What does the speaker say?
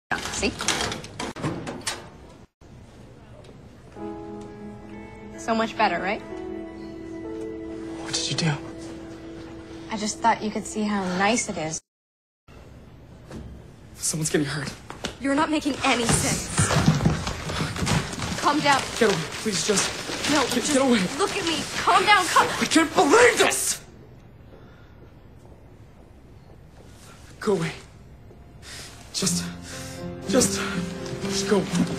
See? So much better, right? What did you do? I just thought you could see how nice it is. Someone's getting hurt. You're not making any sense. Calm down. Get away, please, just... No, get away. Look at me. Calm down, I can't believe this! Go away. Just go.